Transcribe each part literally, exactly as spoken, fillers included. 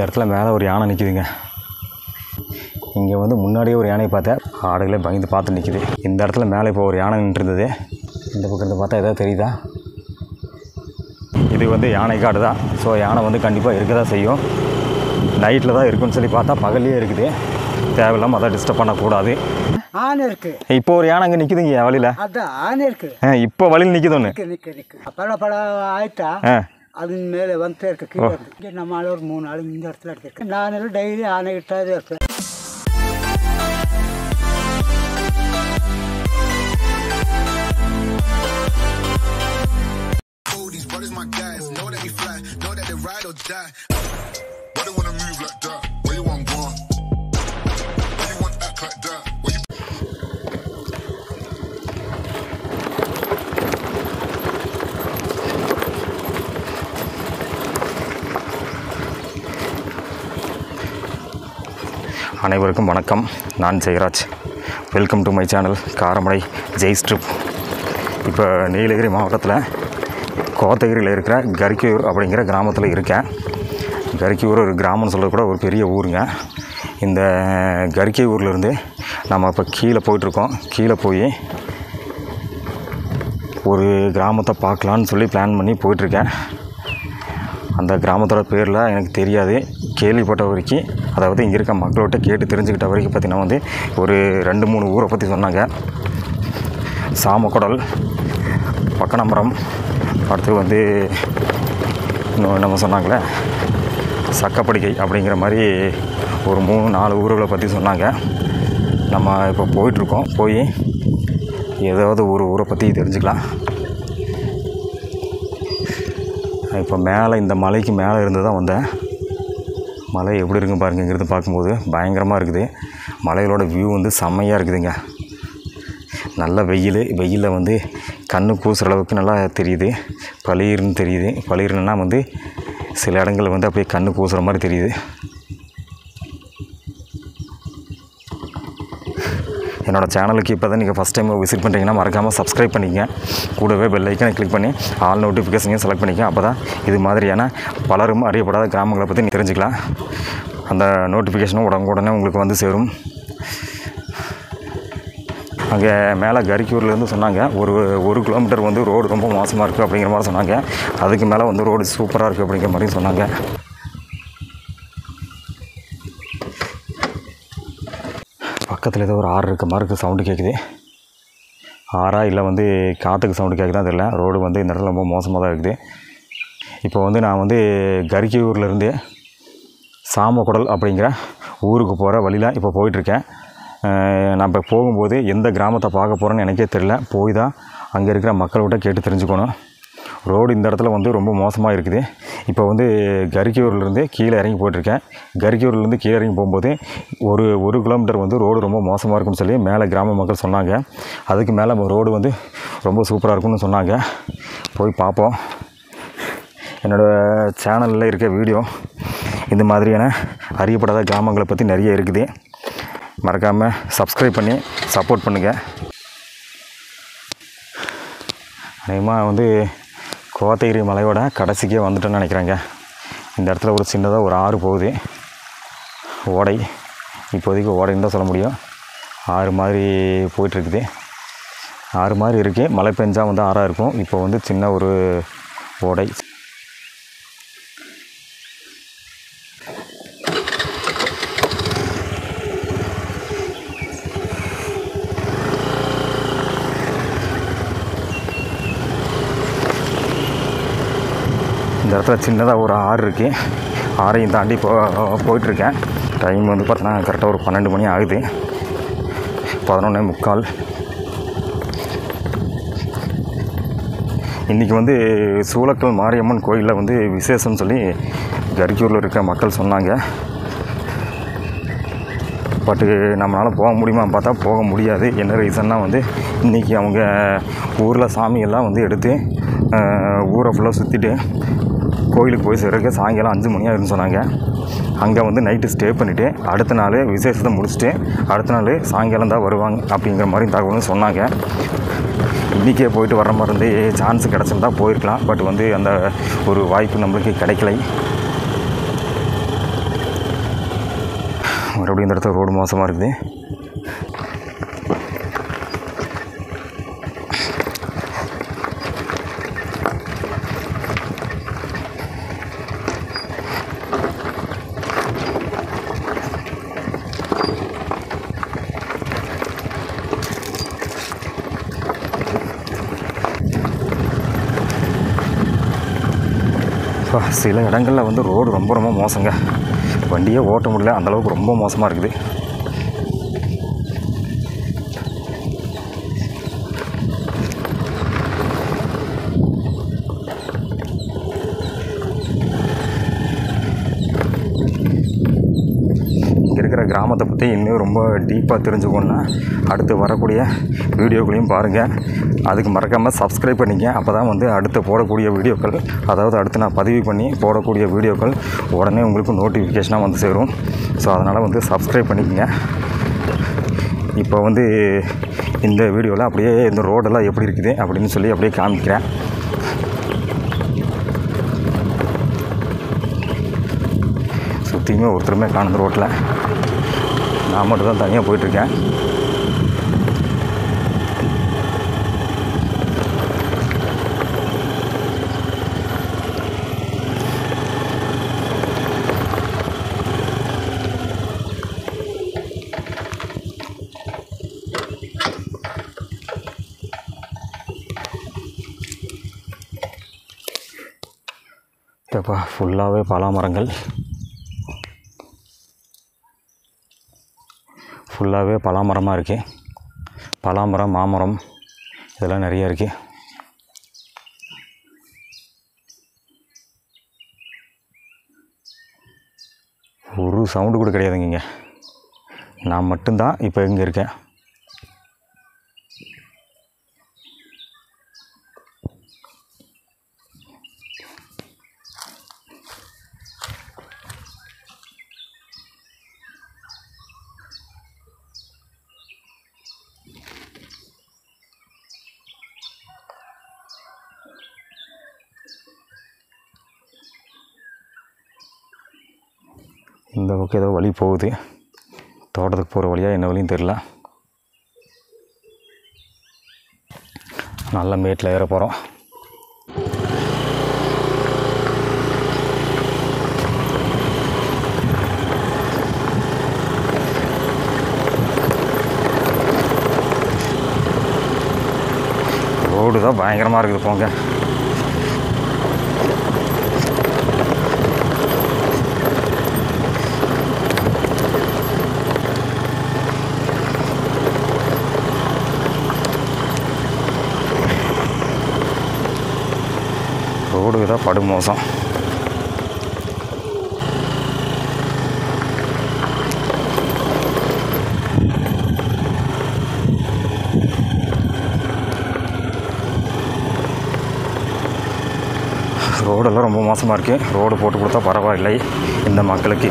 இடத்துல மேலே ஒரு யானை நிற்கிதுங்க. இங்கே வந்து முன்னாடியே ஒரு யானையை பார்த்தேன், ஆடுகளே பயந்து பார்த்து நிற்கிது. இந்த இடத்துல மேலே இப்போ ஒரு யானை நின்றுருந்தது. இந்த பக்கத்தில் பார்த்தா எதாவது தெரியுதா? இது வந்து யானை காடு தான். ஸோ யானை வந்து கண்டிப்பாக இருக்க தான் செய்யும். நைட்டில் தான் இருக்குன்னு சொல்லி பார்த்தா பகல்லையே இருக்குது. தேவையில்லாமல் அதை டிஸ்டர்ப் பண்ணக்கூடாது. ஆனை இருக்கு. இப்போ ஒரு யானை அங்கே நிற்குதுங்க வழியில். அதான் ஆனை இருக்கு. இப்போ வழியில் நிற்குது ஒன்று. நிற்க நிற்க பல பல ஆயிட்டா அது மேலே வந்துட்டே இருக்கு. கீழே இங்கே நம்மளால ஒரு மூணு நாள் இந்த இடத்துல எடுத்துருக்கு. நான் டெய்லி ஆனை கிட்டாதே இருப்பேன். அனைவருக்கும் வணக்கம். நான் Jayaraj. Welcome to my channel Karamadai Jai's trip. இப்போ நீலகிரி மாவட்டத்தில் கோத்தகிரியில் இருக்கிற கரிக்கையூர் அப்படிங்கிற கிராமத்தில் இருக்கேன். கரிக்கையூர் ஒரு கிராமம்னு சொல்லக்கூட ஒரு பெரிய ஊருங்க. இந்த கரிக்கையூர்லேருந்து நம்ம இப்போ கீழே போயிட்டுருக்கோம். கீழே போய் ஒரு கிராமத்தை பார்க்கலான்னு சொல்லி பிளான் பண்ணி போயிட்டுருக்கேன். அந்த கிராமத்தோட பேரில் எனக்கு தெரியாது. கேள்விப்பட்ட வரைக்கும், அதாவது இங்கே இருக்க மக்கள்கிட்ட கேட்டு தெரிஞ்சுக்கிட்ட வரைக்கும் பார்த்திங்கன்னா வந்து ஒரு ரெண்டு மூணு ஊரை பற்றி சொன்னாங்க. சாமக்குடல், பக்கனமரம், அடுத்து வந்து இன்னும் நம்ம சொன்னாங்களே சக்கப்படுகை அப்படிங்கிற மாதிரி ஒரு மூணு நாலு ஊர்களை பற்றி சொன்னாங்க. நம்ம இப்போ போயிட்டுருக்கோம். போய் ஏதாவது ஒரு ஊரை பற்றி தெரிஞ்சுக்கலாம். இப்போ மேலே இந்த மலைக்கு மேலே இருந்து தான் வந்தேன். மலை எப்படி இருக்குன்னு பாருங்க. இங்கிருந்து பார்க்கும்போது பயங்கரமாக இருக்குது. மலைகளோட வியூ வந்து செம்மையாக இருக்குதுங்க. நல்ல வெயில். வெயிலில் வந்து கண்ணு கூசுகிற அளவுக்கு நல்லா தெரியுது. பளிர்னு தெரியுது. பளிர்னா வந்து சில இடங்கள் வந்து அப்படியே கண்ணு கூசுகிற மாதிரி தெரியுது. என்னோடய சேனலுக்கு இப்போ தான் நீங்கள் ஃபஸ்ட் டைம் விசிட் பண்ணுறீங்கன்னா மறக்காமல் சப்ஸ்கிரைப் பண்ணிக்கங்க. கூடவே பெல் ஐக்கனை கிளிக் பண்ணி ஆல் நோட்டிஃபிகேஷனையும் செலக்ட் பண்ணிக்கங்க. அப்போ தான் இது மாதிரியான பலரும் அறியப்படாத கிராமங்களை பற்றி நீங்கள் தெரிஞ்சுக்கலாம். அந்த நோட்டிஃபிகேஷனும் உடனுக்குடனே உங்களுக்கு வந்து சேரும். அங்கே மேலே கரிக்கூர்லேருந்து சொன்னாங்க ஒரு ஒரு கிலோமீட்டர் வந்து ரோடு ரொம்ப மோசமாக இருக்குது அப்படிங்கிற மாதிரி சொன்னாங்க. அதுக்கு மேலே வந்து ரோடு சூப்பராக இருக்குது அப்படிங்கிற மாதிரி சொன்னாங்க. பக்கத்தில் ஏதோ ஒரு ஆறு இருக்க மாதிரி இருக்குது. சவுண்டு கேட்குது. ஆறா இல்லை வந்து காற்றுக்கு சவுண்டு கேட்குதான் தெரியல. ரோடு வந்து இந்த இடத்துல ரொம்ப மோசமாக தான் இருக்குது. இப்போ வந்து நான் வந்து கரிக்கையூர்லேருந்து சாமக்குடல் அப்படிங்கிற ஊருக்கு போகிற வழியில் இப்போ போயிட்டுருக்கேன். நான் இப்போ போகும்போது எந்த கிராமத்தை பார்க்க போகிறேன்னு எனக்கே தெரியல. போய் தான் அங்கே இருக்கிற மக்கள்கிட்ட கேட்டு தெரிஞ்சுக்கணும். ரோடு இந்த இடத்துல வந்து ரொம்ப மோசமாக இருக்குது. இப்போ வந்து கரிக்கையூர்லேருந்து கீழே இறங்கி போயிட்டுருக்கேன். கரிக்கையூர்லேருந்து கீழே இறங்கி போகும்போது ஒரு ஒரு கிலோமீட்டர் வந்து ரோடு ரொம்ப மோசமாக இருக்குன்னு சொல்லி மேலே கிராம மக்கள் சொன்னாங்க. அதுக்கு மேலே ரோடு வந்து ரொம்ப சூப்பராக இருக்குன்னு சொன்னாங்க. போய் பார்ப்போம். என்னோடய சேனலில் இருக்க வீடியோ இந்த மாதிரியான அறியப்படாத கிராமங்களை பற்றி நிறைய இருக்குது. மறக்காமல் சப்ஸ்கிரைப் பண்ணி சப்போர்ட் பண்ணுங்கள். அதிகமாக வந்து கோத்தகிரி மலையோட கடைசிக்கே வந்துட்டோன்னு நினைக்கிறாங்க. இந்த இடத்துல ஒரு சின்னதாக ஒரு ஆறு போகுது. ஓடை, இப்போதைக்கு ஓடைன்னு தான் சொல்ல முடியும். ஆறு மாதிரி போயிட்டுருக்குது. ஆறு மாதிரி இருக்குது. மழை பெஞ்சால் வந்து ஆறாக இருக்கும். இப்போ வந்து சின்ன ஒரு ஓடை. இந்த இடத்துல சின்னதாக ஒரு ஆறு இருக்குது. ஆறையும் தாண்டி போ போயிட்டுருக்கேன். டைம் வந்து பார்த்தோன்னா கரெக்டாக ஒரு பன்னெண்டு மணி ஆகுது. பதினொன்னே முக்கால். இன்றைக்கி வந்து சூளக்கல் மாரியம்மன் கோயிலில் வந்து விசேஷம்னு சொல்லி கரிக்கூரில் இருக்க மக்கள் சொன்னாங்க. பட்டு நம்மளால் போக முடியுமா பார்த்தா போக முடியாது. என்ன ரீசன்னா வந்து இன்றைக்கி அவங்க ஊரில் சாமியெல்லாம் வந்து எடுத்து ஊரை ஃபுல்லாக சுற்றிட்டு கோயிலுக்கு போய் சேர்றதுக்கு சாயங்காலம் அஞ்சு மணி ஆகுதுன்னு சொன்னாங்க. அங்கே வந்து நைட்டு ஸ்டே பண்ணிவிட்டு அடுத்த நாள் விசேஷத்தை முடிச்சுட்டு அடுத்த நாள் சாயங்காலம் தான் வருவாங்க அப்படிங்கிற மாதிரி தகவல்னு சொன்னாங்க. இன்றைக்கே போயிட்டு வர மாதிரி இருந்து சான்ஸ் கிடச்சிருந்தா போயிருக்கலாம். பட் வந்து அந்த ஒரு வாய்ப்பு நம்மளுக்கு கிடைக்கலை. மறுபடியும் இந்த இடத்துல ரோடு மோசமாக இருக்குது. சில இடங்களில் வந்து ரோடு ரொம்ப ரொம்ப மோசங்க, வண்டியே ஓட்ட முடியல, அந்தளவுக்கு ரொம்ப மோசமாக இருக்குது. இங்கே இருக்கிற கிராமத்தை பற்றி இன்னும் ரொம்ப டீப்பாக தெரிஞ்சுக்கணுன்னா அடுத்து வரக்கூடிய வீடியோக்களையும் பாருங்கள். அதுக்கு மறக்காமல் சப்ஸ்கிரைப் பண்ணிங்க. அப்போ தான் வந்து அடுத்து போடக்கூடிய வீடியோக்கள், அதாவது அடுத்து நான் பதிவு பண்ணி போடக்கூடிய வீடியோக்கள் உடனே உங்களுக்கு நோட்டிஃபிகேஷனாக வந்து சேரும். ஸோ அதனால் வந்து சப்ஸ்கிரைப் பண்ணிக்கங்க. இப்போ வந்து இந்த வீடியோவில் அப்படியே இந்த ரோடெல்லாம் எப்படி இருக்குது அப்படின்னு சொல்லி அப்படியே காமிக்கிறேன். சுற்றியுமே ஒருத்தருமே காணுது ரோட்டில், நான் மட்டும் தான் தனியாக போயிட்டுருக்கேன். இப்போ ஃபுல்லாகவே பலா மரங்கள், ஃபுல்லாகவே பலாமரமாக இருக்குது. பலாமரம், மாமரம் இதெல்லாம் நிறைய இருக்குது. ஒரு சவுண்டு கூட கிடையாதுங்க இங்கே. நான் மட்டும்தான் இப்போ இங்கே இருக்கேன். இந்த பக்கம் ஏதோ வழி போகுது, தோட்டத்துக்கு போகிற வழியாக என்ன வழியும் தெரில. நல்ல மேட்டில் ஏற போகிறோம். ரோடு தான் பயங்கரமாக இருக்குது போங்க. ரோடு தான் படு மோசம். ரோடெல்லாம் ரொம்ப மோசமாக இருக்குது. ரோடு போட்டு கொடுத்தா பரவாயில்லை இந்த மக்களுக்கு.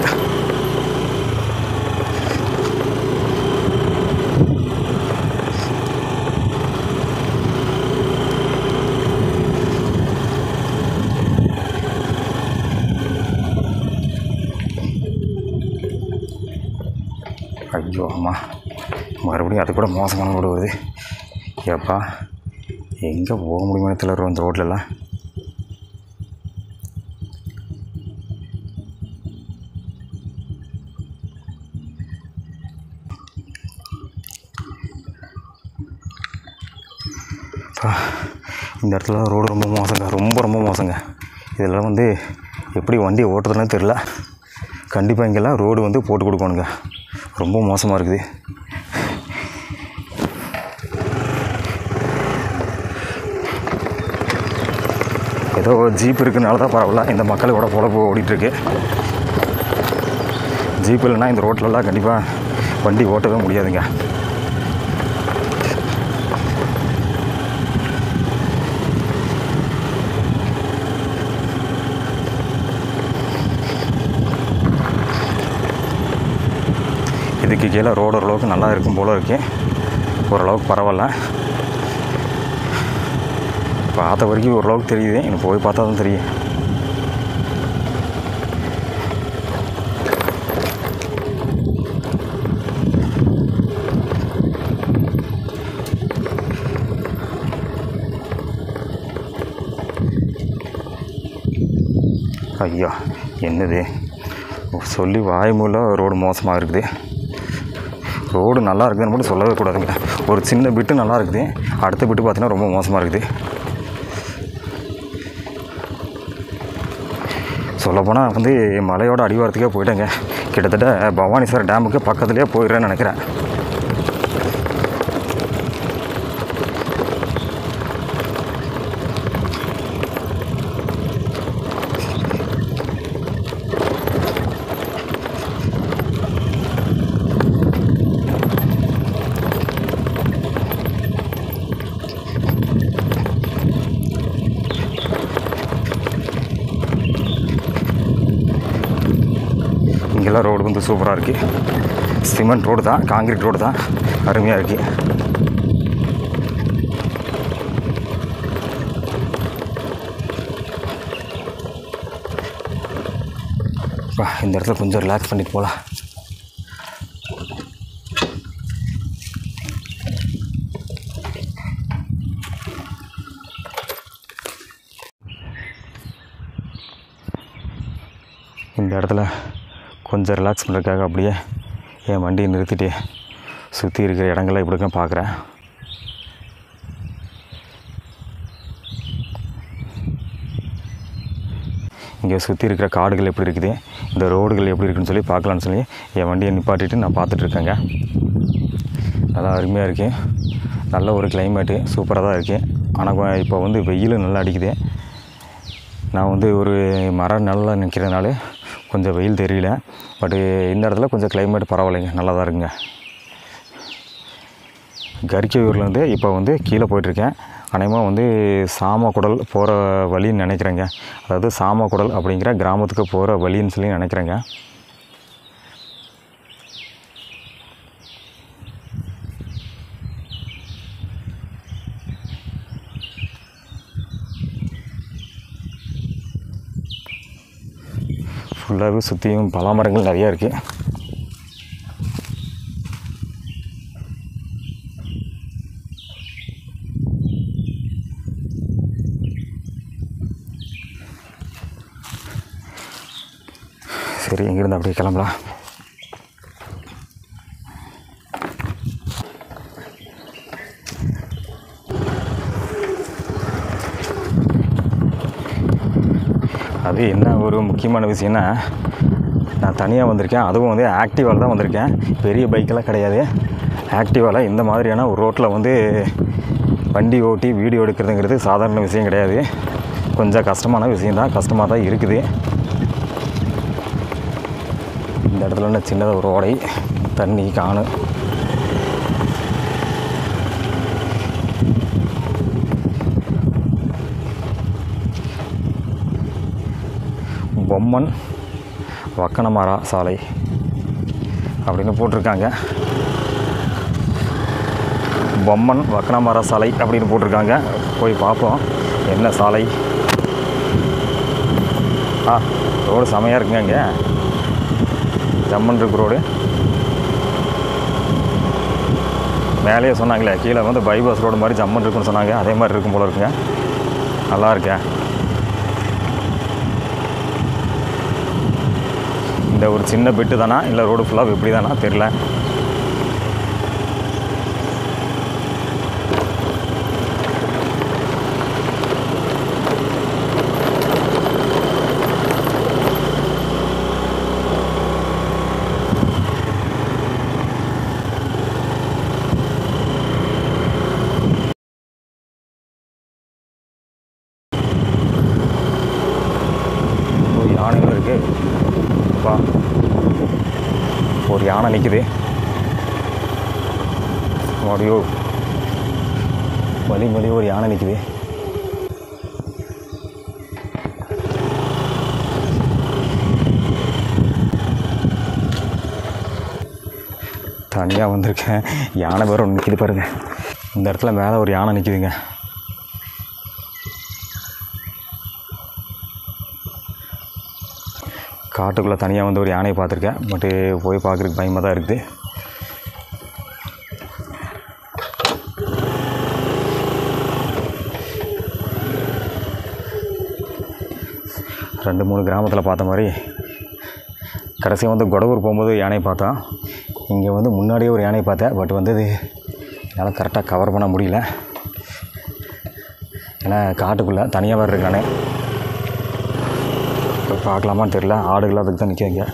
ஐயோ அம்மா, மறுபடியும் அது கூட மோசமான ரோடு வருது. ஏப்பா எங்கே போக முடியுமே தெரியல இந்த ரோட்லலாம். இந்த இடத்துல ரோடு ரொம்ப மோசங்க, ரொம்ப ரொம்ப மோசங்க. இதெல்லாம் வந்து எப்படி வண்டி ஓட்டுறதுன்னு தெரில. கண்டிப்பாக இங்கெல்லாம் ரோடு வந்து போட்டு கொடுக்கணுங்க, ரொம்ப மோசமாக இருக்குது. ஏதோ ஜீப் இருக்குனால தான் பரவாயில்ல, இந்த மக்களோட பொழப்பு ஓடிட்டுருக்கு. ஜீப் இல்லைன்னா இந்த ரோட்லலாம் கண்டிப்பாக வண்டி ஓட்டவே முடியாதுங்க. இதுக்கு கீழே ரோடு ஓரளவுக்கு நல்லா இருக்கும் போல் இருக்கு, ஓரளவுக்கு பரவாயில்ல. பார்த்த வரைக்கும் ஓரளவுக்கு தெரியுது, எனக்கு போய் பார்த்தா தான் தெரியும். ஐயா என்னது சொல்லி வாய்மூல ரோடு மோசமாக இருக்குது. ரோடு நல்லா இருக்குதுன்னு மட்டும் சொல்லவே கூடாதுங்க. ஒரு சின்ன பிட்டு நல்லா இருக்குது, அடுத்த பிட்டு பார்த்தீங்கன்னா ரொம்ப மோசமாக இருக்குது. சொல்லப்போனால் வந்து மலையோட அடிவாரத்துக்கே போயிட்டேங்க. கிட்டத்தட்ட பவானிசாகர் டேமுக்கு பக்கத்துலேயே போயிடுறேன்னு நினைக்கிறேன். இங்கெல்லாம் ரோடு வந்து சூப்பராக இருக்குது. சிமெண்ட் ரோடு தான், காங்கிரீட் ரோடு தான், அருமையாக இருக்குது. இந்த இடத்துல கொஞ்சம் ரிலாக்ஸ் பண்ணிட்டு போகலாம். இந்த இடத்துல கொஞ்சம் ரிலாக்ஸ் பண்ணுறதுக்காக அப்படியே என் வண்டியை நிறுத்திட்டு சுற்றி இருக்கிற இடங்கள்லாம் இப்படி தான் பார்க்குறேன். இங்கே சுற்றி இருக்கிற காடுகள் எப்படி இருக்குது, இந்த ரோடுகள் எப்படி இருக்குதுன்னு சொல்லி பார்க்கலான்னு சொல்லி என் வண்டியை நிப்பாட்டிட்டு நான் பார்த்துட்ருக்கேங்க. நல்லா அருமையாக இருக்குது. நல்ல ஒரு கிளைமேட்டு சூப்பராக தான் இருக்குது. ஆனால் இப்போ வந்து வெயில் நல்லா அடிக்குது. நான் வந்து ஒரு மர நல்லா நிற்கிறதுனால கொஞ்சம் வெயில் தெரியல. பட்டு இந்த இடத்துல கொஞ்சம் கிளைமேட் பரவாயில்லைங்க, நல்லா தான் இருக்குங்க. கரிக்கையூர்லேருந்து இப்போ வந்து கீழே போயிட்டுருக்கேன். அநேகமாக வந்து சாமக்குடல் போகிற வழின்னு நினைக்கிறேங்க. அதாவது சாமக்குடல் அப்படிங்கிற கிராமத்துக்கு போகிற வழின்னு சொல்லி நினைக்கிறேங்க. ஃபுல்லாகவே சுற்றியும் பலா மரங்கள் நிறையா இருக்குது. சரி, இங்கேருந்து அப்படியே கிளம்பலாம். அது என்ன ஒரு முக்கியமான விஷயம்னா, நான் தனியாக வந்திருக்கேன். அதுவும் வந்து ஆக்டிவாவில் தான் வந்திருக்கேன். பெரிய பைக்கெல்லாம் கிடையாது. ஆக்டிவாவில் இந்த மாதிரியான ஒரு ரோட்டில் வந்து வண்டி ஓட்டி வீடியோ எடுக்கிறதுங்கிறது சாதாரண விஷயம் கிடையாது. கொஞ்சம் கஷ்டமான விஷயந்தான், கஷ்டமாக தான் இருக்குது. இந்த இடத்துல என்ன சின்னதாக ஒரு ஓடை, தண்ணி காணு. பொம்மன் வக்கனமரா சாலை அப்படின்னு போட்டிருக்காங்க. பொம்மன் வக்கனமரா சாலை அப்படின்னு போட்டிருக்காங்க. போய் பார்ப்போம் என்ன சாலை. ஆ, ரோடு செமையாக இருக்குங்க. இங்கே ஜம்மன் இருக்கு ரோடு. மேலேயே சொன்னாங்களே கீழே வந்து பைபாஸ் ரோடு மாதிரி ஜம்மன் இருக்குன்னு சொன்னாங்க. அதே மாதிரி இருக்கும் போல இருக்குங்க. நல்லா இருக்கேன். இந்த ஒரு சின்ன பெட்டு தானா இல்லை ரோடு ஃபுல்லாக எப்படி தானா தெரில. யானைகள் இருக்குது. ஒரு யானை நிற்குது. மடியோ வலி மலியோ ஒரு யானை நிற்குது. தனியாக வந்திருக்கேன். யானை பேர் ஒன்று நிற்கிது பாருங்கள். இந்த இடத்துல மேலே ஒரு யானை நிற்கிதுங்க. காட்டுக்குள்ளே தனியாக வந்து ஒரு யானையை பார்த்துருக்கேன். பட்டு போய் பார்க்குறதுக்கு பயமாக தான் இருக்குது. ரெண்டு மூணு கிராமத்தில் பார்த்த மாதிரி கடைசியாக வந்து கொடவூர் போகும்போது யானையை பார்த்தோம். இங்கே வந்து முன்னாடியே ஒரு யானையை பார்த்தேன். பட் வந்து இது என்னால் கரெக்டாக கவர் பண்ண முடியல. ஏன்னா காட்டுக்குள்ளே தனியாக வேறு இருக்கானே. இப்போ பார்க்கலாமான்னு தெரியல. ஆடுகள் அதுக்கு தான் நிற்கிங்க.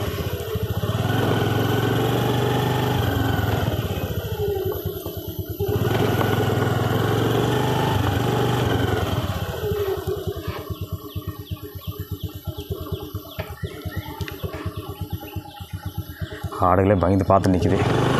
ஆடுகளே பயந்து பார்த்து நிற்கிது.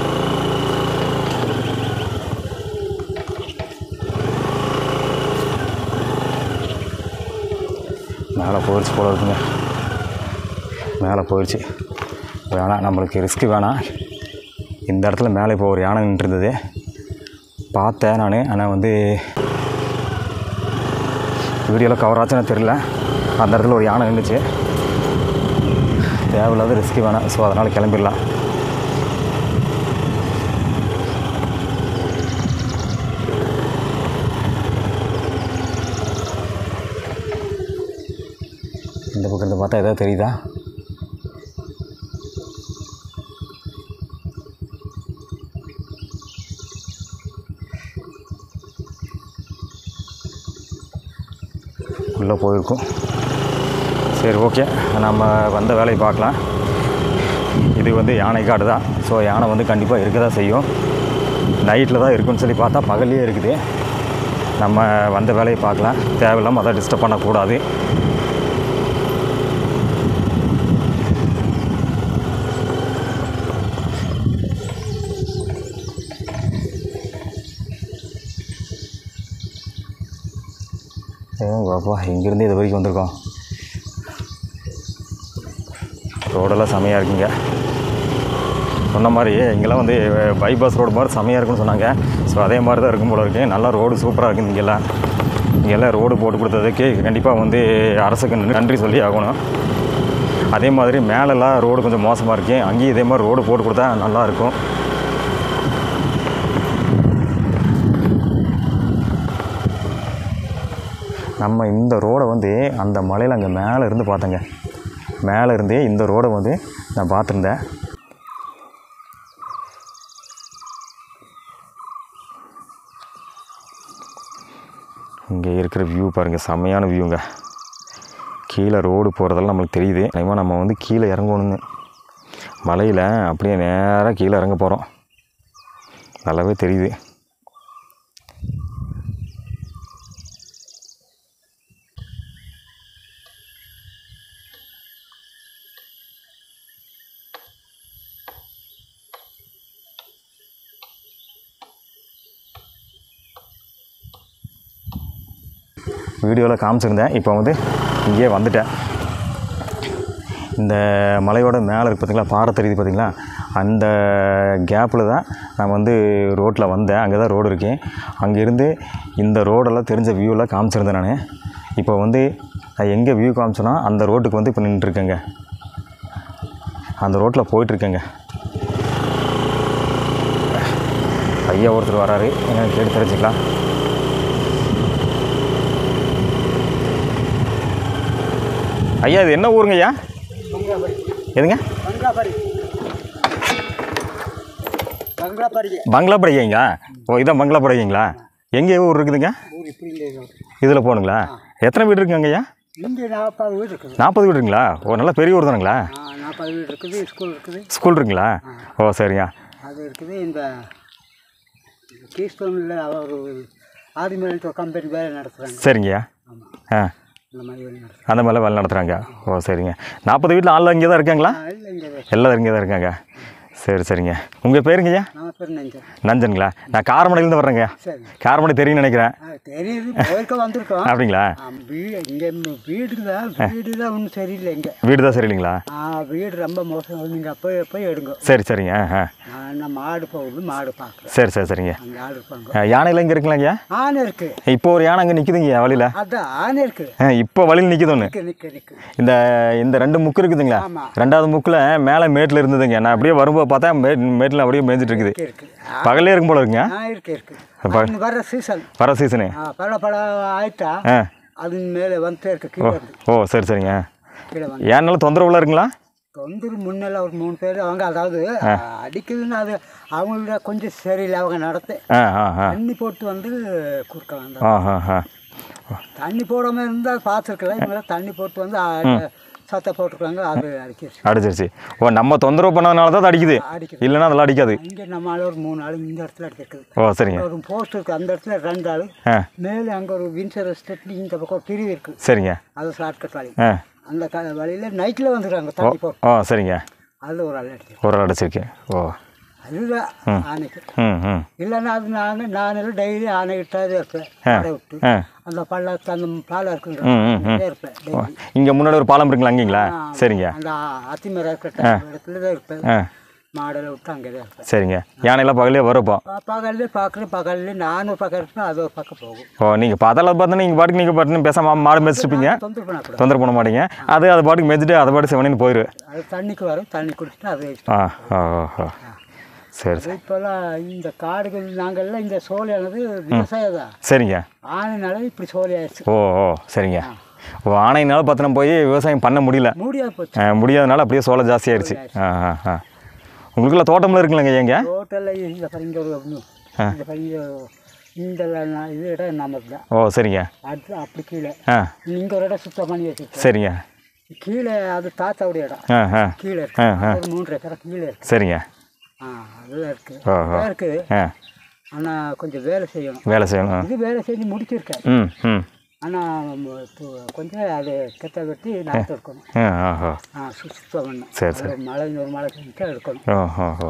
மேலே போயிடுச்சு போல இருக்குங்க. மேலே போயிடுச்சு. வேணாம், நம்மளுக்கு ரிஸ்க்கு வேணாம். இந்த இடத்துல மேலே இப்போ ஒரு யானை நின்றுருந்தது பார்த்தேன் நான். ஆனால் வந்து வீடியோவில் கவர் ஆச்சுன்னு தெரியல. அந்த இடத்துல ஒரு யானை நின்றுச்சு. தேவையில்லாத ரிஸ்க்கு வேணாம். ஸோ அதனால் கிளம்பிடலாம். இந்த பக்கம் இருந்து பார்த்தா எதாவது தெரியுதா? உள்ளே போயிருக்கும். சரி, ஓகே, நம்ம வந்த வேலையை பார்க்கலாம். இது வந்து யானை காடு தான். ஸோ யானை வந்து கண்டிப்பாக இருக்க தான் செய்யும். நைட்டில் தான் இருக்குன்னு சொல்லி பார்த்தா பகல்லையே இருக்குது. நம்ம வந்த வேலையை பார்க்கலாம். தேவையில்லாமல் அதை டிஸ்டர்ப் பண்ணக்கூடாது. பாப்பா, இங்கேருந்து இது வரைக்கும் வந்திருக்கோம். ரோடெல்லாம் செமையாக இருக்குங்க. சொன்ன மாதிரி இங்கெல்லாம் வந்து பைபாஸ் ரோடு மாதிரி செமையாக இருக்குன்னு சொன்னாங்க. ஸோ அதே மாதிரி தான் இருக்கும் போல இருக்குது. நல்லா ரோடு சூப்பராக இருக்குது. இங்கெல்லாம் இங்கெல்லாம் ரோடு போட்டு கொடுத்ததுக்கு கண்டிப்பாக வந்து அரசுக்கு நன்றி சொல்லி ஆகணும். அதே மாதிரி மேலெல்லாம் ரோடு கொஞ்சம் மோசமாக இருக்குது. அங்கேயும் இதே மாதிரி ரோடு போட்டு கொடுத்தா நல்லாயிருக்கும். நம்ம இந்த ரோடை வந்து அந்த மலையில் அங்கே மேலே இருந்து பார்த்தேங்க. மேலே இருந்தே இந்த ரோடை வந்து நான் பார்த்துருந்தேன். இங்கே இருக்கிற வியூ பாருங்கள், செம்மையான வியூங்க. கீழே ரோடு போகிறதெல்லாம் நம்மளுக்கு தெரியுது. அதேமாதிரி நம்ம வந்து கீழே இறங்கணுங்க. மலையில் அப்படியே நேராக கீழே இறங்க போகிறோம். நல்லாவே தெரியுது. வீடியோவில் காமிச்சிருந்தேன். இப்போ வந்து இங்கேயே வந்துட்டேன். இந்த மலையோட மேலே இருக்குது பார்த்திங்களா, பாறை தெரியுது பார்த்திங்களா, அந்த கேப்பில் தான் நான் வந்து ரோட்டில் வந்தேன். அங்கே தான் ரோடு இருக்குது. அங்கேருந்து இந்த ரோடெல்லாம் தெரிஞ்ச வியூவில் காமிச்சிருந்தேன் நான். இப்போ வந்து நான் எங்கே வியூ காமிச்சேன்னா அந்த ரோட்டுக்கு வந்து இப்போ நின்றுருக்கேங்க. அந்த ரோட்டில் போயிட்டுருக்கேங்க. ஐயா ஒருத்தர் வராரு, என்னென்னு கேட்டு தெரிஞ்சுக்கலாம். ஐயா, இது என்ன ஊருங்க ஐயா? எதுங்க? பங்களாப்படிங்களா? ஓ, இதான் பங்களாப்படிங்களா? எங்கே ஊர் இருக்குதுங்க? இதில் போகணுங்களா? எத்தனை வீடு இருக்குங்க ஐயா? நாற்பது வீடு இருக்குது. நாற்பது வீடு இருக்குங்களா? ஓ, நல்லா பெரிய ஊர் தானுங்களா? நாற்பது வீடு இருக்குது. ஸ்கூல் இருக்குது. ஸ்கூல் இருக்குங்களா? ஓ, சரிங்க. அது இருக்குது. இந்த கீஸ்டோனில் அவர் ஆதிமேல் கம்பெனி வேலை நடத்துகிறாங்க. சரிங்கய்யா. ஆமாம். ஆ, அந்த மாதிரி வேலை நடத்துகிறாங்க. அந்த மாதிரிலாம் வேலை நடத்துகிறாங்க. ஓ, சரிங்க. நாற்பது வீட்டில் ஆள் இங்கே தான் இருக்காங்களா? எல்லாம் இங்கே தான் இருக்காங்க. சரி சரிங்க. உங்கள் பேருங்கய்யா? நான் பேர் நஞ்சன். நஞ்சனுங்களா? நான் காரமடையிலேருந்து வர்றேங்க. சரி. காரமடை தெரியும்னு நினைக்கிறேன். தெரியுது, கோயிலுக்கு வந்திருக்கோம். அப்படிங்களா? வீடு இங்கே வீடு தான் வீடு தான் ஒன்றும் சரியில்லை. இங்கே வீடு தான் சரியில்லைங்களா? ஆ, வீடு ரொம்ப மோசம். நீங்கள் அப்போ போய் எடுங்க. சரி சரிங்க. ஆ, நான் மாடு போகுது, மாடு பார்க்குறேன். சரி சரி சரிங்க. அந்த ஆடு இருப்பாங்க. யானையில் இங்கே இருக்குங்களாங்கய்யா? ஆனை இருக்கு. இப்போ ஒரு யானை அங்கே நிற்குதுங்கய்யா வழியில். அதான் ஆனை இருக்கு. இப்போ வழியில் நிற்குது ஒன்று. நிற்க நிற்க இந்த இந்த ரெண்டு முக்கு இருக்குதுங்களா? ரெண்டாவது முக்கில் மேலே மேட்டில் இருந்ததுங்க. நான் அப்படியே வரும்போது பார்த்தா மே மேட்டில் அப்படியே மேய்ஞ்சிட்டு இருக்குது. பகலே இருக்கும் போல இருக்குங்க. இருக்கு இருக்கு. வர சீசன் வர சீசனு பல பல ஆயிட்டா அது மேலே வந்துட்டே இருக்கு கீழே இருந்து. ஓ சரி சரிங்க. கீழே வந்து ஏன்னால தொந்தரவுலாம் இருக்குங்களா? தொந்தரவு முன்னெல்லாம் ஒரு மூணு பேர் அவங்க அதாவது அடிக்குதுன்னு அது அவங்களோட கொஞ்சம் சரியில்லை அவங்க நடத்த ஆ ஆ ஆ தண்ணி போட்டு வந்து குறுக்க வந்தாங்க. ஆ ஆ ஆ தண்ணி போடாமல் இருந்தால் பார்த்துருக்கலாம். இவங்க தண்ணி போட்டு வந்து அ- சத்தை போட்டுருக்காங்க. அது அடிச்சிருச்சு அடிச்சிருச்சு. ஓ நம்ம தொந்தரவு பண்ணதுனால தான் அது அடிக்குது, அடிக்குது. இல்லைன்னா அதெல்லாம் அடிக்காது. இங்கே நம்ம ஆள் ஒரு மூணு ஆள் இந்த இடத்துல அடிச்சிருக்குது. ஓ சரிங்க. ஒரு போஸ்ட் இருக்குது அந்த இடத்துல ரெண்டு ஆள் ஆ மேலே அங்கே ஒரு வின்சர் எஸ்டேட்னு இந்த பக்கம் ஒரு பிரிவு இருக்குது. சரிங்க. அது ஷார்ட்கட் வழி. ஆ அந்த க வழியில் நைட்டில் வந்துடுறாங்க தண்ணி போட்டு. ஓ சரிங்க. அதில் ஒரு ஆள் அடிச்சு ஒரு ஆள் அடிச்சிருக்கு. ஓ அதுதான் ஆனைக்கு. ம் ம் இல்லைன்னா அது நாங்கள் நானும் டெய்லி ஆனை விட்டாதே இருப்பேன். ஆடை விட்டு ஆ அந்த பள்ளத்து அந்த பாலம் ம், ம், இருக்குன்ற இருப்பேன் டெய்லி. இங்கே முன்னாடி ஒரு பாலம் இருக்குங்களா அங்கேங்களா? சரிங்க. அந்த அத்திமரம் இருக்கிற இடத்துல தான் இருப்பேன். ஆ மாடலை விட்டு அங்கே தான் இருப்பேன். சரிங்க. யானையெல்லாம் பகலே வரப்போ? பகல்லே பார்க்குறேன். பகல்லே நானும் பக்கம் இருப்பேன், அது ஒரு பக்கம் போகும். ஓ நீங்கள் பகலில் பார்த்தோன்னா நீங்கள் பாட்டுக்கு நீங்கள் பாட்டுன்னு பேசாமல் மாடு மேய்ச்சிருப்பீங்க, தொந்தரவு பண்ணக்கூடாது. தொந்தரவு பண்ண மாட்டீங்க. அது அது பாட்டுக்கு மெதிட்டு அதை பாட்டு செவனின்னு போயிரு. அது தண்ணிக்கு வரும், தண்ணி குடிச்சிட்டு அது ஆ ஓ ஓ சரி சரி. இப்போல்லாம் இந்த காடுகள் நாங்கள்லாம் இந்த சோலையானது விவசாயம் தான். சரிங்க. ஆனைனால இப்படி சோலை ஆயிடுச்சு. ஓ ஓ சரிங்க. ஓ ஆனையினால பார்த்தோன்னா போய் விவசாயம் பண்ண முடியல, முடியாது போச்சு. ஆ, முடியாதனால அப்படியே சோளம் ஜாஸ்தி ஆயிடுச்சு. ஆ ஆ ஆ உங்களுக்குள்ள தோட்டம்லாம் இருக்குல்லங்க ஏங்க? டோட்டலில் இந்த பரிங்க ஒரு இந்த பரிங்க இந்த இது இடம் நமக்கு தான். ஓ சரிங்க. அது அப்படி கீழே ஆ இங்கே ஒரு இடம் சுத்தம் பண்ணி வச்சுருக்கேன். சரிங்க. கீழே அது தாத்தாவுடைய இடம். ஆ ஆ கீழே இருக்கு ஒரு மூன்று ஏக்கரை கீழே இருக்கு. சரிங்க. ஆ அதெல்லாம் இருக்குது. ஓஹோ. இருக்குது. ஆ ஆனால் கொஞ்சம் வேலை செய்யணும். வேலை செய்யணும். இது வேலை செஞ்சு முடிச்சிருக்கேன். ம் ம் ஆனால் கொஞ்சம் அது கெட்ட வெட்டி நாற்று எடுக்கணும். ஆ ஆஹோ ஆ சுத்தம் பண்ணணும். சரி சரி. ஒரு மழை ஒரு மழை செஞ்சுட்டு எடுக்கணும். ஓ ஓ ஓ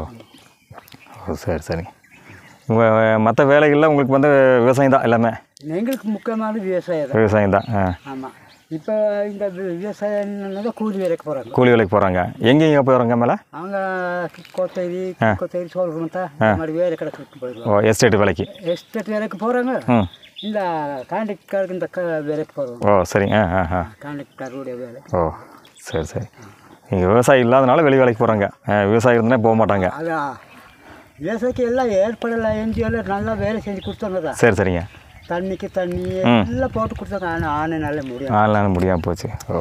ஓ சரி சரி. உங்கள் மற்ற வேலைகளில் உங்களுக்கு வந்து விவசாயம் தான் எல்லாமே? எங்களுக்கு முக்கியமான விவசாயம் தான். விவசாயம் தான். ஆ ஆமாம். இப்போ இந்த விவசாயம் கூலி வேலைக்கு போகிறாங்க. கூலி வேலைக்கு போகிறாங்க. எங்கேங்க போகிறாங்க மேலே? அவங்க கொத்தேரி கொத்தேரி சோழகுமத்தா இந்த மாதிரி வேலை கிடக்கு போயிடுவாங்க. ஓ எஸ்டேட் வேலைக்கு. எஸ்டேட் வேலைக்கு போகிறாங்க. ம் இந்த கான்ட்ராக்டருக்கு இந்த க வேலைக்கு போகிறாங்க. ஓ சரிங்க. ஆ ஆ ஆ கான்ட்ராக்டருடைய வேலை. ஓ சரி சரி. நீங்கள் விவசாயம் இல்லாதனால வெளி வேலைக்கு போகிறாங்க. விவசாயம் இருந்தால் போக மாட்டாங்க. அதான் விவசாயிக்கு எல்லாம் ஏற்படலாம். என்ஜிஓவில் நல்லா வேலை செஞ்சு கொடுத்தாங்க தான். சரி சரிங்க. தண்ணிக்கு தண்ணி எல்லாம் போட்டு கொடுத்தாங்க. ஆனால் ஆனை நல்ல முடியும். ஆன்லைன் முடியாமல் போச்சு. ஓ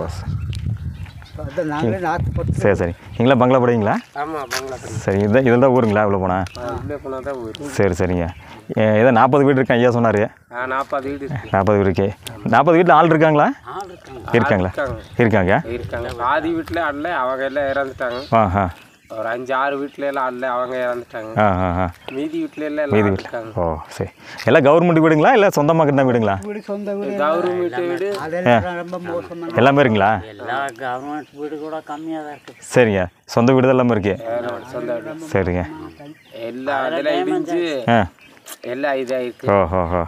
அதான் நாங்களே நாற்று போட்டு. சரி சரி. நீங்களா பங்களா படிங்களா? ஆமாம் பங்களா படி. சரி. இதான் இதில் தான் ஊருங்களா இவ்வளோ போனால்? உள்ளே போனால் தான் ஊர். சரி சரிங்க. ஏதோ நாற்பது வீடு இருக்கேன் ஐயா சொன்னார். ஆ நாற்பது வீடு இருக்கு. நாற்பது வீடு இருக்கே. நாற்பது வீட்டில் ஆள் இருக்காங்களா? இருக்காங்களா? இருக்காங்க. இருக்காங்க. பாதி வீட்டில் ஆடல, அவங்க எல்லாம் இறந்துட்டாங்க. ஆ ஆ ஒரு அஞ்சு ஆறு வீட்டில எல்லாம் ஆடல, அவங்க இறந்துட்டாங்க. ஆ ஆ ஆ மீதி வீட்டில எல்லாம் எல்லாம் இருக்காங்க. ஓ சரி. எல்லாம் கவர்மெண்ட் வீடுங்களா இல்லை சொந்தமாக கட்டின வீடுங்களா? வீடு சொந்த வீடு கவர்மெண்ட் வீடு அதெல்லாம் ரொம்ப மோசமான. எல்லாமே இருக்குங்களா? எல்லா கவர்மெண்ட் வீடு கூட கம்மியாக தான் இருக்குது. சரிங்க. சொந்த வீடு எல்லாமே இருக்கு. சொந்த வீடு சரிங்க. எல்லாம் அதெல்லாம் இடிஞ்சு ஆ எல்லாம் இதாக இருக்கு. ஓ ஹோ ஹோ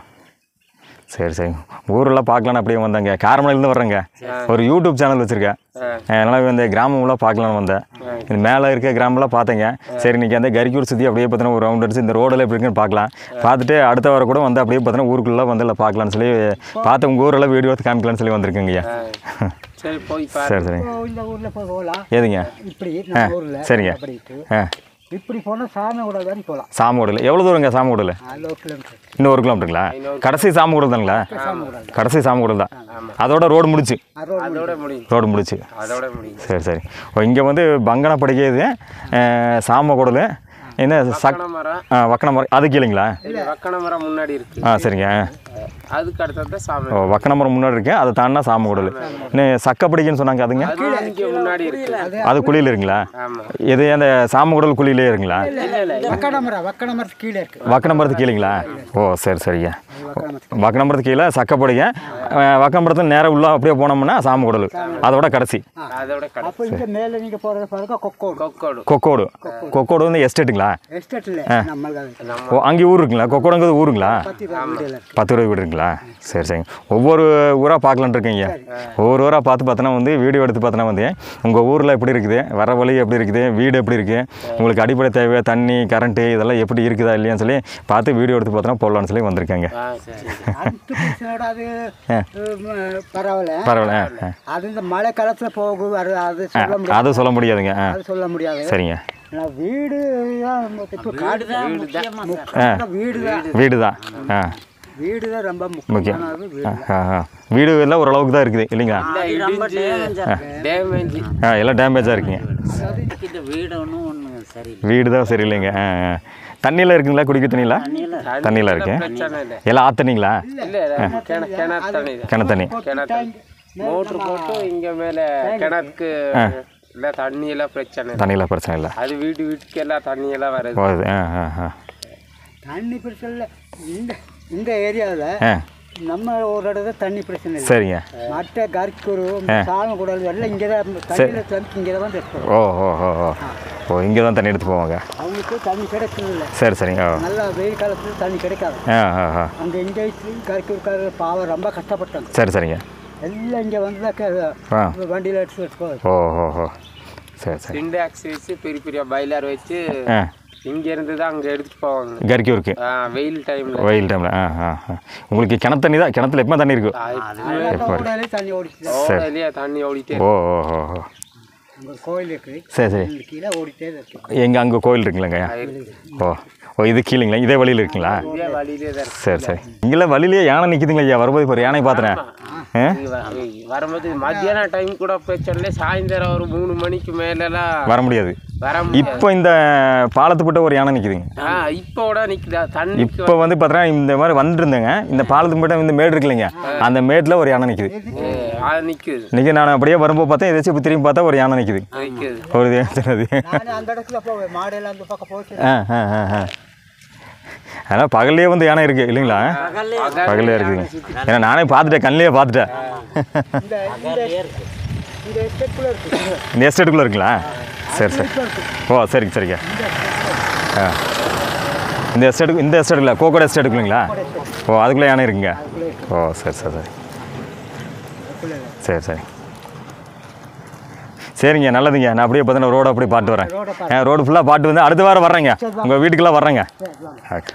சரி சரி. ஊரெல்லாம் பார்க்கலான்னு அப்படியே வந்தேங்க. காரமலையிலேருந்து வர்றேங்க. ஒரு யூடியூப் சேனல் வச்சுருக்கேன். அதனால் இந்த கிராமம்லாம் பார்க்கலான்னு வந்தேன். இந்த மேலே இருக்க கிராமம்லாம் பார்த்தேங்க. சரி இன்றைக்கி அந்த கரிக்கூர் சுற்றி அப்படியே பார்த்தீங்கன்னா ஒரு ரவுண்ட் அடிச்சு இந்த ரோடெல்லாம் எப்படி இருக்குன்னு பார்க்கலாம். பார்த்துட்டு அடுத்த வாரம் கூட வந்து அப்படியே பார்த்தீங்கன்னா ஊருக்குள்ளே வந்து எல்லாம் பார்க்கலான்னு சொல்லி பார்த்து உங்கள் ஊரெல்லாம் வீடியோ எடுத்து காமிக்கலான்னு சொல்லி வந்திருக்கேங்க. சரி போய் சரி சரி. இந்த ஊரில் போய் போகலாம். எதுங்க? இப்படி நம்ம ஊரில் சரிங்க. அப்படிட்டு ஆ இப்படி போனால் சாமியோட வரை போகலாம். சாமக்கூடல் எவ்வளோ தூரங்க? சாமக்கூடல் நாலு கிலோமீட்டர். இன்னும் ஒரு கிலோமீட்டருங்களா? கடைசி சாமக்கூடல் தானுங்களா? கடைசி சாமக்கூடல் தான். அதோட ரோடு முடிச்சு. அதோட முடியும். ரோடு முடிச்சு. அதோட முடியும். சரி சரி. ஓ இங்கே வந்து பங்கனை படிக்கிறது சாமக்கூடல் என்ன சக் மரம் ஆ வக்கன மரம் அது கீழேங்களா? வக்கன மரம் முன்னாடி இருக்கு. ஆ சரிங்க. அதுக்கு அடுத்தது சாமி. ஓ வக்கன மரம் முன்னாடி இருக்கு. அதை தாண்டினா சாமக்கூடல். இன்னும் சக்கப்படிக்குன்னு சொன்னாங்க அதுங்க. இங்கே முன்னாடி இருக்கு. அது குழியில் இருக்குங்களா? ஆமாம். இது அந்த சாமக்கூடல் குழியிலே இருக்குங்களா? வக்கன மரம் வக்கன மரத்து கீழே இருக்கு. வக்கன மரத்து கீழேங்களா? ஓ சரி சரிங்க. வக்கன மரத்து கீழே சக்கப்படிங்க. வக்கன மரத்து நேராக உள்ள அப்படியே போனோம்னா சாமக்கூடல் அதோட கடைசி. அதோட கடை. அப்போ இங்கே மேலே நீங்கள் போகிறது பாருங்க கொக்கோடு. கொக்கோடு. கொக்கோடு. கொக்கோடு வந்து எஸ்டேட்டுங்களா? எஸ்டேட்டில் நம்மளுக்கு ஓ அங்கே ஊர் இருக்குங்களா? கொக்கோடுங்கிறது ஊருங்களா? பத்து வீடு இருக்கு. பத்து இருபது வீடு இருக்குங்களா? சரி சரிங்க. ஒவ்வொரு ஊராக பார்க்கலான்னு இருக்கீங்க. ஒவ்வொரு ஊராக பார்த்து பார்த்தோன்னா வந்து வீடியோ எடுத்து பார்த்தோன்னா வந்து உங்கள் ஊரில் எப்படி இருக்குது, வர வழி எப்படி இருக்குது, வீடு எப்படி இருக்குது, உங்களுக்கு அடிப்படை தேவை தண்ணி கரண்ட்டு இதெல்லாம் எப்படி இருக்குதா இல்லையான்னு சொல்லி பார்த்து வீடியோ எடுத்து பார்த்தோன்னா போடலான்னு சொல்லி வந்திருக்காங்க. அது பரவாயில்ல பரவாயில்ல. அது இந்த மழை காலத்தில் போகும் அது அது சொல்ல முடியாது. அது சொல்ல முடியாதுங்க. ஆ அது சொல்ல முடியாது. சரிங்க. வீடு இப்போ காடு தான் வீடு தான் வீடு தான். ஆ வீடு தான் ரொம்ப முக்கியம். முக்கியமானது வீடு. ஆ ஆ வீடு எல்லாம் ஓரளவுக்கு தான் இருக்குது இல்லைங்களா? டேமேஜ் ஆ எல்லாம் டேமேஜாக இருக்குங்க. இந்த வீடு ஒன்றும் ஒன்று சரி வீடு தான் சரியில்லைங்க. ஆ ஆ தண்ணியில் இருக்குங்களா? குடிக்க தண்ணியில் தண்ணியில் இருக்கு. பிரச்சனை இல்லை. எல்லாம் ஆத்தண்ணிங்களா? இல்லை கிண கிணறு தண்ணி தான். கிணறு தண்ணி. கிணறு தண்ணி மோட்ரு போட்டு இங்கே மேலே கிணத்துக்கு இல்லை தண்ணியெல்லாம் பிரச்சனை இல்லை. தண்ணியில் பிரச்சனை இல்லை. அது வீட்டு வீட்டுக்கு எல்லாம் தண்ணியெல்லாம் வருது. வருது. ஆ ஆ ஆ தண்ணி பிரச்சனை இல்லை. இந்த இந்த ஏரியாவில் ஆ நம்ம ஒரு இடத்துல தண்ணி பிரச்சனை இல்லை. சரிங்க. மற்ற கறிக்கூறு சாலம் கூடாது எல்லாம் இங்கே தான் தண்ணியில் தண்ணி இங்கே தான் எடுத்துக்கிறோம். ஓ ஓ ஓ ஓ ஓ இங்கே தான் தண்ணி எடுத்து போவாங்க. அவங்களுக்கு தண்ணி கிடைக்கிறது இல்லை. சரி சரிங்க. ஓ நல்லா வெயில் காலத்தில் தண்ணி கிடைக்காது. ஆ ஆ ஆ அங்கே இங்கே கறிக்கூறுக்கார பாவம் ரொம்ப கஷ்டப்பட்டாங்க. சரி சரிங்க. எல்லாம் இங்கே வந்து ஆ வண்டியில் எடுத்து எடுத்துக்கோ. ஓ ஓ ஓ சரி சரி. சிண்டாக்ஸ் வச்சு பெரிய பெரிய பைலர் வச்சு ஆ இங்க இருந்து தான் அங்கே எடுத்துட்டு போவாங்க. கறிக்கூருக்கு ஆ, வெயில் டைம்ல வெயில் டைமில். ஆ ஆ ஆ உங்களுக்கு கிணத்து தண்ணி தான். கிணத்துல எப்போ தண்ணி இருக்கும்? கூடாலே தண்ணி ஓடிச்சு. ஓடையிலேயே தண்ணி ஓடிட்டே ஓ ஓ ஓ ஓ அங்கே கோயில் இருக்குது. சரி சரி. கீழே ஓடிட்டே இருக்கு. எங்கே அங்கே கோயில் இருக்குங்களேங்க? ஓ ஓ இது கீழேங்களா? இதே வழியில் இருக்குங்களா? இதே வழியிலே தான் இருக்கு. சரி சரி. இங்கெல்லாம் வழியிலேயே யானை நிற்குதுங்க ஐயா. வரும்போது இப்போ யானை பார்த்துறேன். ஆ இங்க வ- வரும்போது மத்தியான டைம் கூட பிரச்சனை இல்லை. சாயந்தரம் ஒரு மூணு மணிக்கு மேலெல்லாம் வர முடியாது. வர முடியாது. இப்போ இந்த பாலத்துப்பட்ட ஒரு யானை நிற்குதுங்க. ஆ இப்போ கூட நிற்குதா தண்ணி. இப்போ வந்து பார்த்தீங்கன்னா இந்த மாதிரி வந்துருந்தேங்க. இந்த பாலத்துக்கு மட்டும் இந்த மேடு இருக்கு இல்லைங்க, அந்த மேட்டில் ஒரு யானை நிற்குது. அது நிற்குது இன்றைக்கி நான் அப்படியே வரும்போது பார்த்தா ஏதாச்சும் இப்போ திரும்பி பார்த்தா ஒரு யானை நிற்குது. நிற்குது. ஒரு இது அது நான் அந்த இடத்துல போவேன். மாடெல்லாம் அந்த பக்கம் போச்சு. ஆ ஆ ஆ ஆ ஆனால் பகல்லையே வந்து யானை இருக்குது இல்லைங்களா? பகல்லே இருக்குதுங்க. ஏன்னா நானே பார்த்துட்டேன், கண்ணிலே பார்த்துட்டேன். இந்த இந்த இந்த எஸ்டேட்டுக்குள்ளே இருக்குது. இந்த எஸ்டேட்டுக்குள்ளே இருக்குங்களா? சரி சரி. ஓ சரிங்க சரிங்க. ஆ இந்த எஸ்டேட்டுக்கு இந்த எஸ்டேட்டுக்குள்ள கோகோட எஸ்டேட்டுக்குள்ளீங்களா? ஓ அதுக்குள்ளே யானை இருக்குங்க. ஓ சரி சரி சரி சரி சரி சரிங்க. நல்லதுங்க. நான் அப்படியே பார்த்தீங்கன்னா ரோடு அப்படியே பாட்டு வரேன். ஆ ரோடு ஃபுல்லாக பாட்டு வந்து அடுத்த வாரம் வர்றேங்க. உங்கள் வீட்டுக்கெல்லாம் வர்றேங்க. ஓகே.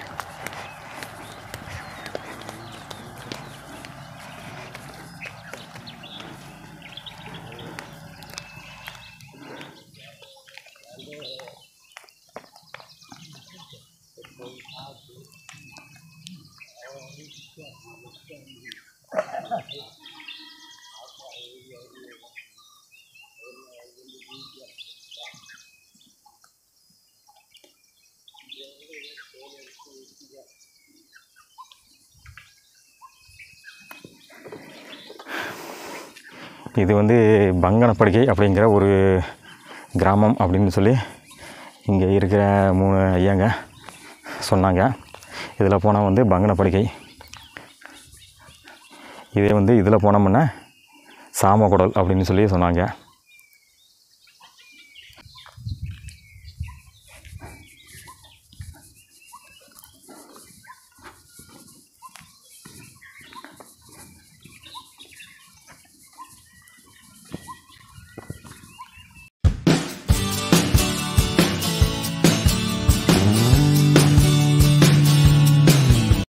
இது வந்து பங்கனப்படுகை அப்படிங்கிற ஒரு கிராமம் அப்படின்னு சொல்லி இங்கே இருக்கிற மூணு ஐயாங்க சொன்னாங்க. இதில் போனால் வந்து பங்கனப்படுகை. இதே வந்து இதில் போனோம்னா சாமக்குடல் அப்படின்னு சொல்லி சொன்னாங்க.